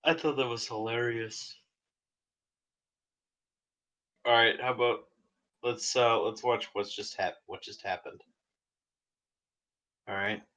I thought that was hilarious. All right, how about let's watch what just happened. All right.